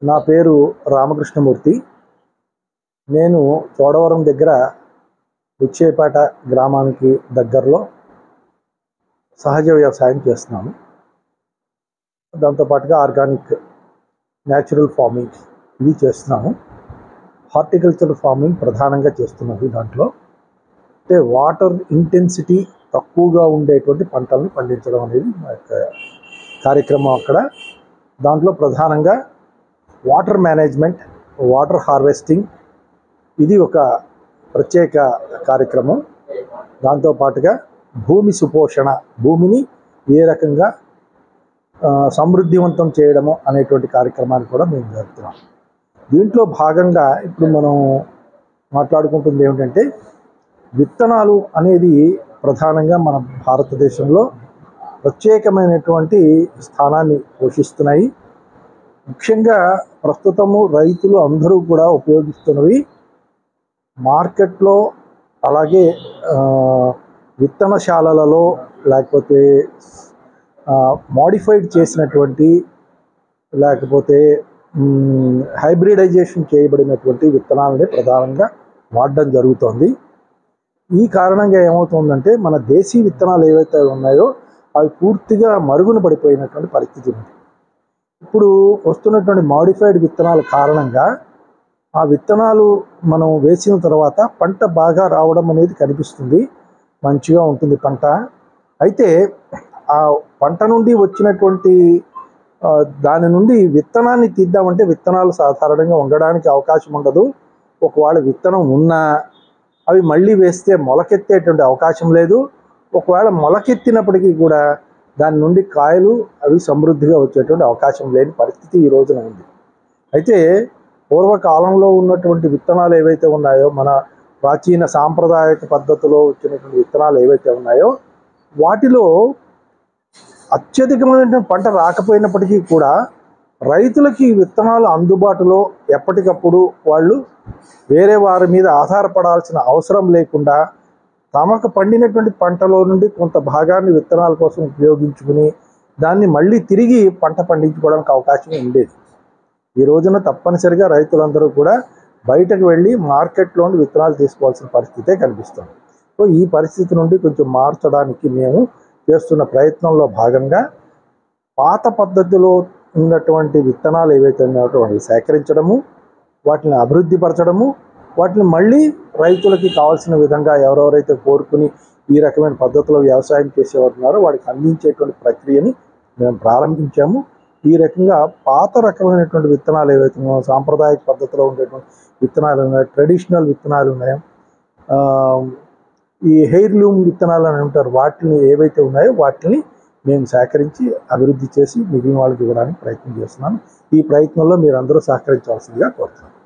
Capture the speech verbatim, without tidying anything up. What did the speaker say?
నా పేరు రామకృష్ణమూర్తి. నేను చోడవరం దగ్గర ఉచ్చేపేట గ్రామానికి దగ్గరలో సహజ వ్యవసాయం చేస్తున్నాను. దాంతోపాటుగా ఆర్గానిక్ న్యాచురల్ ఫార్మింగ్ ఇది చేస్తున్నాను. హార్టికల్చర్ ఫార్మింగ్ ప్రధానంగా చేస్తున్నది. దాంట్లో అంటే వాటర్ ఇంటెన్సిటీ తక్కువగా ఉండేటువంటి పంటలను పండించడం అనేది మా యొక్క కార్యక్రమం. అక్కడ దాంట్లో ప్రధానంగా వాటర్ మేనేజ్మెంట్, వాటర్ హార్వెస్టింగ్ ఇది ఒక ప్రత్యేక కార్యక్రమం. దాంతోపాటుగా భూమి సుపోషణ, భూమిని ఏ రకంగా సమృద్ధివంతం చేయడము అనేటువంటి కార్యక్రమాన్ని కూడా మేము జరుపుతున్నాం. దీంట్లో భాగంగా ఇప్పుడు మనం మాట్లాడుకుంటుంది ఏమిటంటే విత్తనాలు అనేది ప్రధానంగా మన భారతదేశంలో ప్రత్యేకమైనటువంటి స్థానాన్ని పోషిస్తున్నాయి. ముఖ్యంగా ప్రస్తుతము రైతులు అందరూ కూడా ఉపయోగిస్తున్నవి మార్కెట్లో, అలాగే విత్తనశాలలలో, లేకపోతే మోడిఫైడ్ చేసినటువంటి, లేకపోతే హైబ్రిడైజేషన్ చేయబడినటువంటి విత్తనాలని ప్రధానంగా వాడడం జరుగుతుంది. ఈ కారణంగా ఏమవుతుందంటే మన దేశీ విత్తనాలు ఏవైతే ఉన్నాయో అవి పూర్తిగా మరుగున పడిపోయినటువంటి పరిస్థితి ఉంది. ఇప్పుడు వస్తున్నటువంటి మోడిఫైడ్ విత్తనాల కారణంగా ఆ విత్తనాలు మనం వేసిన తర్వాత పంట బాగా రావడం అనేది కనిపిస్తుంది, మంచిగా ఉంటుంది పంట. అయితే ఆ పంట నుండి వచ్చినటువంటి దాని నుండి విత్తనాన్ని తీద్దామంటే విత్తనాలు సాధారణంగా ఉండడానికి అవకాశం ఉండదు. ఒకవేళ విత్తనం ఉన్నా అవి మళ్ళీ వేస్తే మొలకెత్తేటువంటి అవకాశం లేదు. ఒకవేళ మొలకెత్తినప్పటికీ కూడా దాని నుండి కాయలు అవి సమృద్ధిగా వచ్చేటువంటి అవకాశం లేని పరిస్థితి ఈ రోజున ఉంది. అయితే పూర్వకాలంలో ఉన్నటువంటి విత్తనాలు ఏవైతే ఉన్నాయో, మన ప్రాచీన సాంప్రదాయక పద్ధతిలో వచ్చినటువంటి విత్తనాలు ఏవైతే ఉన్నాయో వాటిలో అత్యధికమైనటువంటి పంట రాకపోయినప్పటికీ కూడా రైతులకి విత్తనాలు అందుబాటులో ఎప్పటికప్పుడు వాళ్ళు వేరే వారి మీద ఆధారపడాల్సిన అవసరం లేకుండా తమకు పండినటువంటి పంటలో నుండి కొంత భాగాన్ని విత్తనాల కోసం ఉపయోగించుకుని దాన్ని మళ్ళీ తిరిగి పంట పండించుకోవడానికి అవకాశం ఉండేది. ఈ రోజున తప్పనిసరిగా రైతులందరూ కూడా బయటకు వెళ్ళి మార్కెట్లోని విత్తనాలు తీసుకోవాల్సిన పరిస్థితే కనిపిస్తుంది. సో ఈ పరిస్థితి నుండి కొంచెం మార్చడానికి మేము చేస్తున్న ప్రయత్నంలో భాగంగా పాత పద్ధతిలో ఉన్నటువంటి విత్తనాలు ఏవైతే ఉన్నాయో వాటిని సేకరించడము, వాటిని అభివృద్ధి పరచడము, వాటిని మళ్ళీ రైతులకి కావాల్సిన విధంగా ఎవరెవరైతే కోరుకుని ఈ రకమైన పద్ధతిలో వ్యవసాయం చేసేవారున్నారో వాడికి అందించేటువంటి ప్రక్రియని మేము ప్రారంభించాము. ఈ రకంగా పాత రకమైనటువంటి విత్తనాలు ఏవైతే ఉన్నాయో, సాంప్రదాయక పద్ధతిలో ఉండేటువంటి విత్తనాలు ఉన్నాయి, ట్రెడిషనల్ విత్తనాలు ఉన్నాయి, ఈ హెయిర్లూమ్ విత్తనాలు అని ఉంటారు, వాటిని ఏవైతే ఉన్నాయో వాటిని మేము సేకరించి అభివృద్ధి చేసి మిగిలిన వాళ్ళకి ఇవ్వడానికి ప్రయత్నం చేస్తున్నాము. ఈ ప్రయత్నంలో మీరు అందరూ సహకరించవలసిందిగా కోరుతున్నాను.